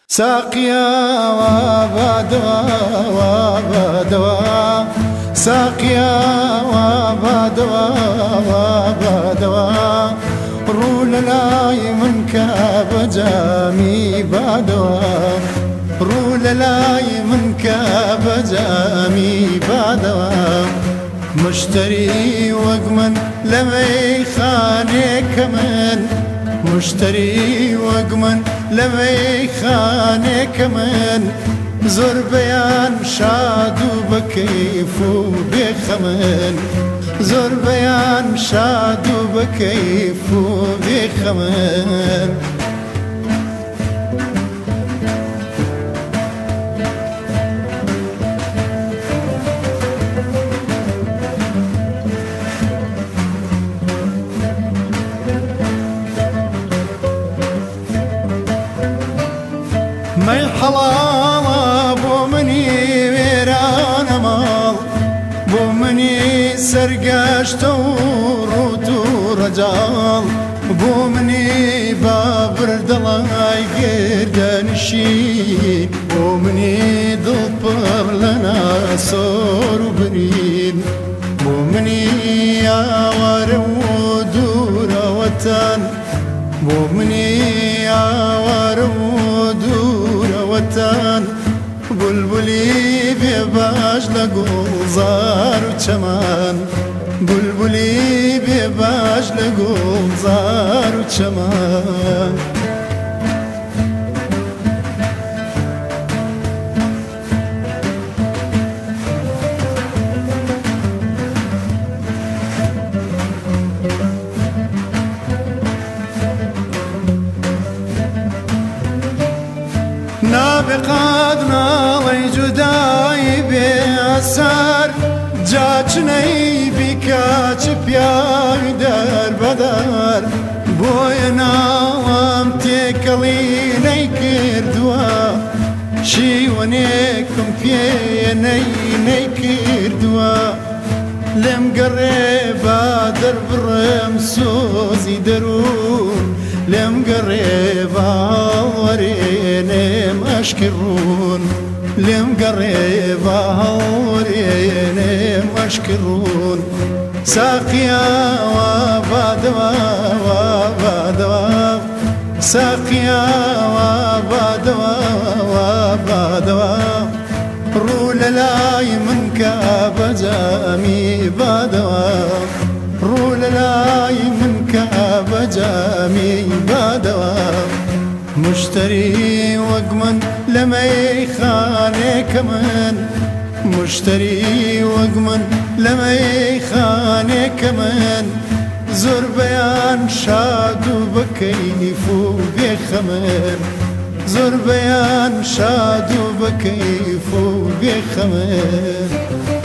ساقيا وابدوا ساقيا وابدوا رول لاي منك بجامي بادوا رول لاي منك بجامي بادوا مشتري وقمن لمي خانك من مشتري وقمن لمي خانك من زور بيان شاد وبكيف وبخمن زور بيان شاد وبكيف وبخمن ما الحلال بو مني ويران مال بو مني سرقشت وروت ورجال بو مني بابر دلاي قردان الشين بو مني ضبر لنا صور وبنين بو مني يا ورود وطن بو مني يا ورود وطن بلبلي بباش لقوزار وشمان بلبلي بباش لقوزار وشمان نابقاد ناڵی جودایی بێسەر جاچنەی بیکاچ پیاوی دەربەدەر بۆیە ناوام تێکەڵی نەیکردووە شیوەنێکم پێیە نەیکردووە لێم گەڕێ با دەربڕێم سۆزی دەروون لێم گەڕێ باوەڕێنێم ئەشکڕون لێم گەڕێ باوەڕێنێم ئەشکڕون ساقیا وابدوا ساقیا وابدوا ڕوو لە لای من کە بەجامی بادەوە ڕوو لە لای من کە بەجامی بادەوە مشتری وەک من لە مەیخانێکە من مشتری وەک من لە مەیخانێکە من زۆر بەیان شاد و بەکەیف و بێخەمن زۆر بەیان شاد و بەکەیف و بێخەمن